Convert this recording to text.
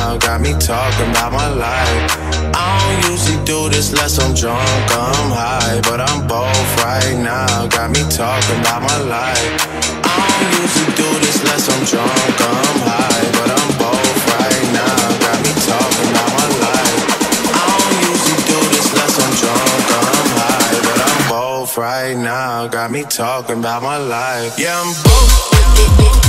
now, got me talking about my life. I don't usually do this unless I'm drunk, I'm high, but I'm both right now, got me talking about my life. I don't usually do this unless I'm drunk, I'm high, but I'm both right now, got me talking about my life. I don't usually do this unless I'm drunk, I'm high, but I'm both right now, got me talking about my life. Yeah, I'm both.